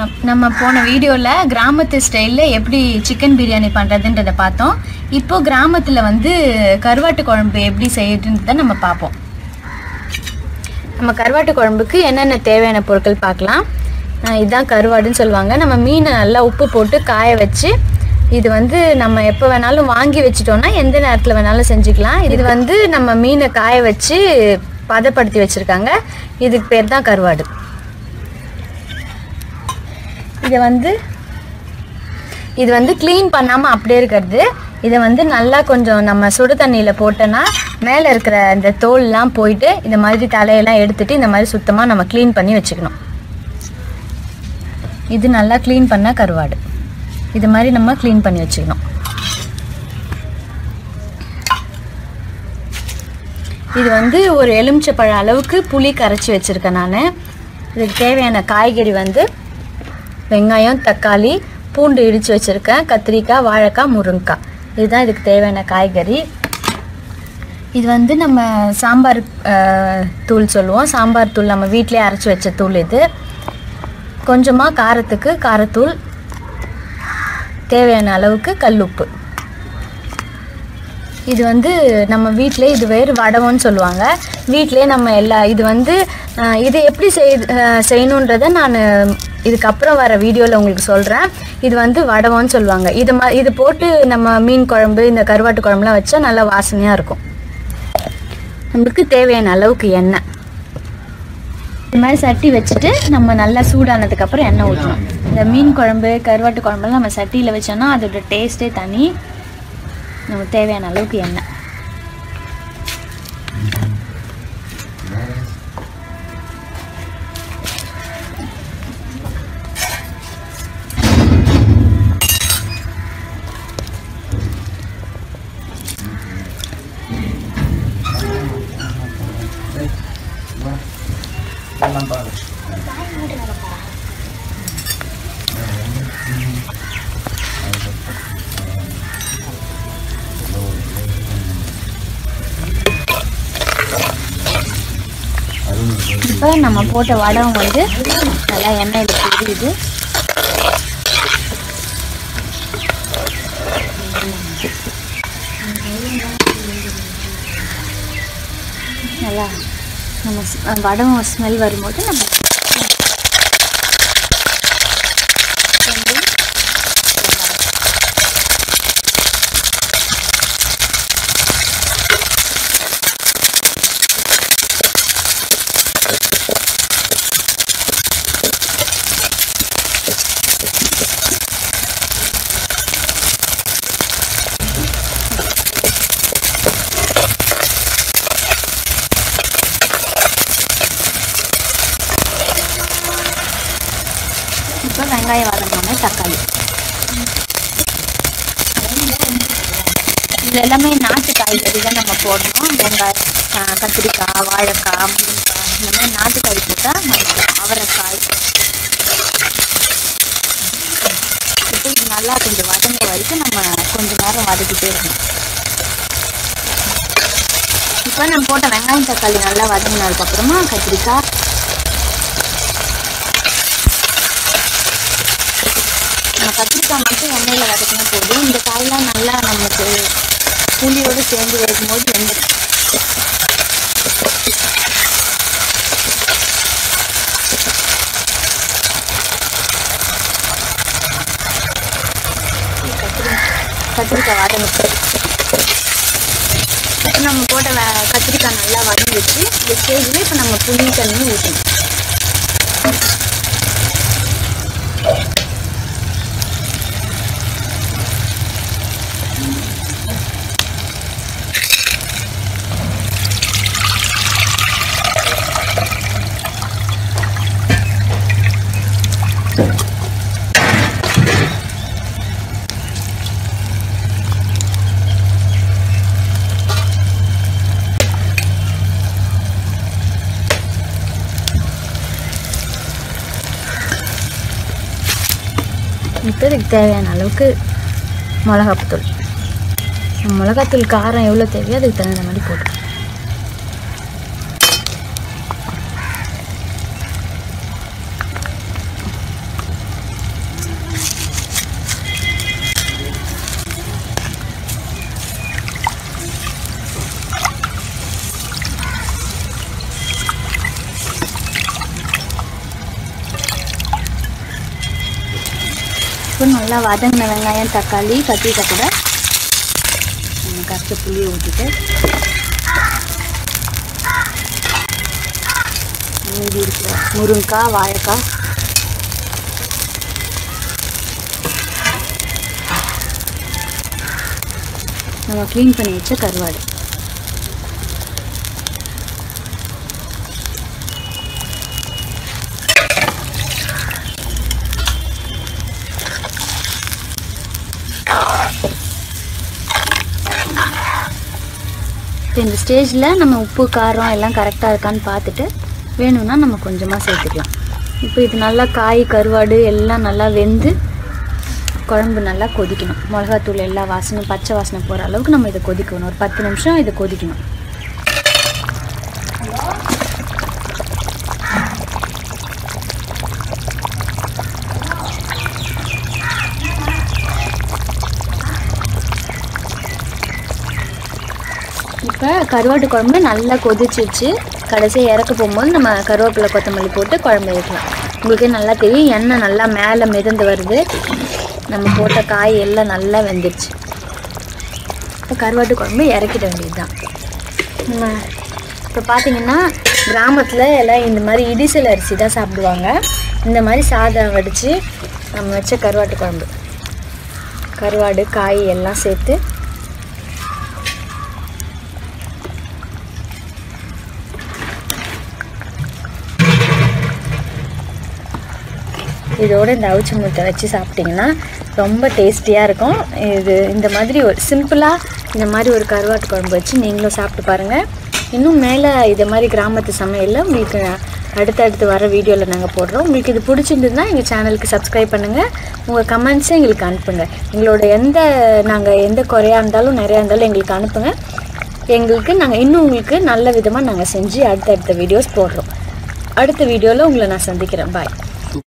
நம்ம போன வீடியோவில் கிராமத்து ஸ்டைலில் எப்படி சிக்கன் பிரியாணி பண்ணுறதுன்றதை பார்த்தோம். இப்போது கிராமத்தில் வந்து கருவாட்டு குழம்பு எப்படி செய்யுதுன்றதை நம்ம பார்ப்போம். நம்ம கருவாட்டு குழம்புக்கு என்னென்ன தேவையான பொருட்கள் பார்க்கலாம். இதுதான் கருவாடுன்னு சொல்லுவாங்க. நம்ம மீனை நல்லா உப்பு போட்டு காய வச்சு, இது வந்து நம்ம எப்போ வேணாலும் வாங்கி வச்சிட்டோம்னா எந்த நேரத்தில் வேணாலும் செஞ்சுக்கலாம். இது வந்து நம்ம மீனை காய வச்சு பதப்படுத்தி வச்சுருக்காங்க. இதுக்கு பேர் தான் கருவாடு. இது வந்து க்ளீன் பண்ணாமல் அப்படியே இருக்கிறது. இதை வந்து நல்லா கொஞ்சம் நம்ம சுடு தண்ணியில் போட்டோன்னா மேலே இருக்கிற இந்த தோல்லாம் போயிட்டு இந்த மாதிரி தலையெல்லாம் எடுத்துகிட்டு இந்த மாதிரி சுத்தமாக நம்ம க்ளீன் பண்ணி வச்சுக்கணும். இது நல்லா க்ளீன் பண்ண கருவாடு. இது மாதிரி நம்ம க்ளீன் பண்ணி வச்சுக்கணும். இது வந்து ஒரு எலுமிச்சைப்பழ அளவுக்கு புளி கரைச்சி வச்சுருக்கேன் நான். இதுக்கு தேவையான காய்கறி வந்து வெங்காயம், தக்காளி, பூண்டு இடித்து வச்சுருக்கேன், கத்திரிக்காய், வாழைக்காய், முருங்கைக்காய். இதுதான் இதுக்கு தேவையான காய்கறி. இது வந்து நம்ம சாம்பார் தூள் சொல்லுவோம். சாம்பார் தூள் நம்ம வீட்டிலே அரைச்சி வச்ச தூள். இது கொஞ்சமாக காரத்துக்கு காரத்தூள், தேவையான அளவுக்கு கல்லுப்பு. இது வந்து நம்ம வீட்டிலே இது வேறு வடவம்னு சொல்லுவாங்க. வீட்டிலே நம்ம இது வந்து இது எப்படி செய்யணுன்றதை நான் இதுக்கப்புறம் வர வீடியோவில் உங்களுக்கு சொல்கிறேன். இது வந்து வடவம்னு சொல்லுவாங்க. இது போட்டு நம்ம மீன் குழம்பு, இந்த கருவாட்டு குழம்புலாம் வச்சா நல்லா வாசனையாக இருக்கும். நம்மளுக்கு தேவையான அளவுக்கு எண்ணெய். இது மாதிரி சட்டி வச்சுட்டு நம்ம நல்லா சூடானதுக்கப்புறம் எண்ணெய் ஊற்றணும். இந்த மீன் குழம்பு, கருவாட்டு குழம்புலாம் நம்ம சட்டியில் வச்சோன்னா அதோட டேஸ்ட்டே தனி. நமக்கு தேவையான அளவுக்கு எண்ணெய். இப்போ நம்ம போட்ட வடகம் வந்து நல்லா எண்ணெயில் பொரியுது. நல்லா நம்ம வடகம் ஸ்மெல் வரும்போது நம்ம வெங்காயம் வதங்கினோடனே தக்காளி. இது எல்லாமே நாட்டு காய்கறி தான் நம்ம போடணும். வெங்காயம், கத்திரிக்காய், வாழைக்காய், முருங்கைக்காய், இந்த மாதிரி நாட்டு காய் போட்டால் நம்ம அவரைக்காய். இப்போ இது நல்லா கொஞ்சம் வதங்க வரைக்கும் நம்ம கொஞ்சம் நேரம் வதக்கிட்டே இருக்கணும். இப்போ நம்ம போட்ட வெங்காயம் தக்காளி நல்லா வதங்கினதுக்கப்புறமா கத்திரிக்காய், கத்திரிக்காய் மட்டும் எண்ணெயில் வதக்கினா போதும். இந்த காயெலாம் நல்லா நமக்கு புளியோடு சேர்ந்து வரும்போது வெந்துடும். கத்திரிக்காய் வதங்கிட்டு இப்போ நம்ம போட்ட கத்திரிக்காய் நல்லா வதங்கிடுச்சு. இந்த ஸ்டேஜில் இப்போ நம்ம புளி தண்ணி ஊற்றணும். இப்போ இதுக்கு தேவையான அளவுக்கு மிளகாத்தூள். மிளகாத்தூள் காரம் எவ்வளோ தேவையோ அதுக்கு தகுந்த மாதிரி போட்டு இப்போ நல்லா வதங்கின வெங்காயம் தக்காளி கத்திரிக்காய் கூட நம்ம கரைச்ச புளியை ஊற்றிட்டு மீதி இருக்கிற முருங்கைக்காய் வாழைக்காய் நம்ம க்ளீன் பண்ணி வச்ச கருவாடு இப்போ இந்த ஸ்டேஜில் நம்ம உப்பு காரம் எல்லாம் கரெக்டாக இருக்கான்னு பார்த்துட்டு வேணும்னா நம்ம கொஞ்சமாக சேர்த்துக்கலாம். இப்போ இது நல்லா காய் கருவாடு எல்லாம் நல்லா வெந்து குழம்பு நல்லா கொதிக்கணும். மிளகாத்தூள் எல்லா வாசனையும் பச்சை வாசனை போகிற அளவுக்கு நம்ம இதை கொதிக்கணும். ஒரு 10 நிமிஷம் இதை கொதிக்கணும். இப்போ கருவாட்டு குழம்பு நல்லா கொதிச்சிச்சு. கடைசியாக இறக்க போகும்போது நம்ம கருவேப்பிலை கொத்தமல்லி போட்டு குழம்பு வைக்கலாம். உங்களுக்கே நல்லா தெரியும், எண்ணெய் நல்லா மேலே மிதந்து வருது. நம்ம போட்ட காய் எல்லாம் நல்லா வெந்துடுச்சு. இப்போ கருவாட்டு குழம்பு இறக்கிட வேண்டியது தான். நம்ம இப்போ பார்த்திங்கன்னா கிராமத்தில் எல்லாம் இந்த மாதிரி இடிசல் அரிசி தான் சாப்பிடுவாங்க. இந்த மாதிரி சாதம் வடித்து நம்ம வச்ச கருவாட்டு குழம்பு கருவாடு காய் எல்லாம் சேர்த்து இதோடு இந்த அவிச்ச முட்டை வச்சு சாப்பிட்டிங்கன்னா ரொம்ப டேஸ்டியாக இருக்கும். இது இந்த மாதிரி ஒரு சிம்பிளாக இந்த மாதிரி ஒரு கருவாட்டு குழம்பு வச்சு நீங்களும் சாப்பிட்டு பாருங்கள். இன்னும் மேலே இதை மாதிரி கிராமத்து சமையலில் உங்களுக்கு அடுத்தடுத்து வர வீடியோவில் நாங்கள் போடுறோம். உங்களுக்கு இது பிடிச்சிருந்ததுன்னா எங்கள் சேனலுக்கு சப்ஸ்கிரைப் பண்ணுங்கள். உங்கள் கமெண்ட்ஸை எங்களுக்கு அனுப்புங்க. எங்களோட நாங்கள் எந்த குறையாக இருந்தாலும் நிறையா இருந்தாலும் எங்களுக்கு அனுப்புங்க. எங்களுக்கு நாங்கள் இன்னும் உங்களுக்கு நல்ல விதமாக நாங்கள் செஞ்சு அடுத்தடுத்த வீடியோஸ் போடுறோம். அடுத்த வீடியோவில் உங்களை நான் சந்திக்கிறேன். பாய்.